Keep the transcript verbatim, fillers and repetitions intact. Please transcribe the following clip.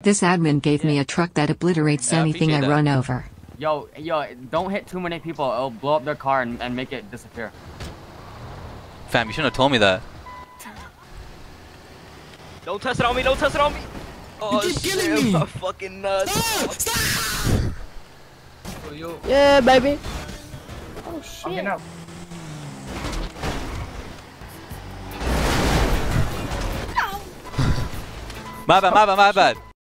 This admin gave me a truck that obliterates Yeah, I anything I appreciate that. run over. Yo, yo, don't hit too many people. It'll blow up their car and, and make it disappear. Fam, you shouldn't have told me that. Don't test it on me, don't test it on me! Oh keep shit, killing me. my fucking nuts. Yeah, baby. Oh I'm shit. getting out. My bad, my bad, my bad.